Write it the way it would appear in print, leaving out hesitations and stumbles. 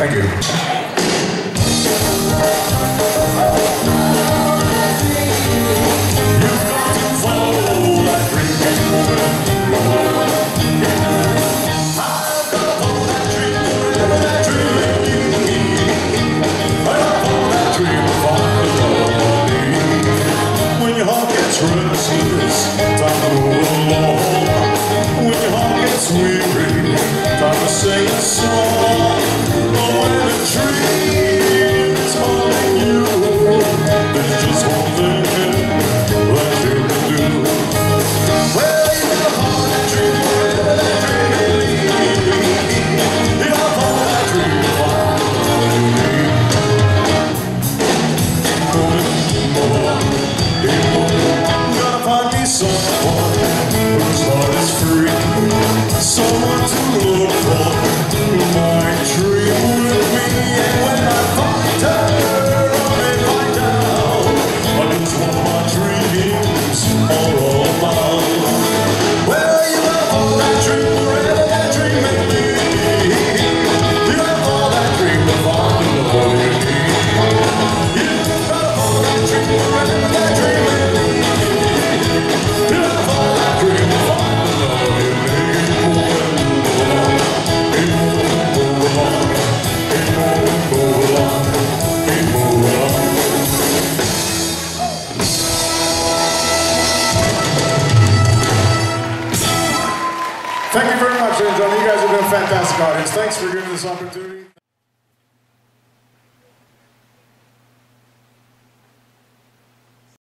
Thank you. Restless, time to move along. When your heart gets weary, time to sing a song. But when a dream is calling you, there's just one thing that you can do. Well, you gotta follow that dream forever, that dream may lead. You gotta follow that dream to find what you need. Someone whose heart is free, someone to look for, who might dream with me. And when I find her, I may find out just what my dreams are all about. Well, you gotta follow that dream wherever that dream may lead. You gotta follow that dream to find all you need. You gotta follow that dream wherever that dream may lead. Thank you very much, John. You guys have been a fantastic audience. Thanks for giving this opportunity.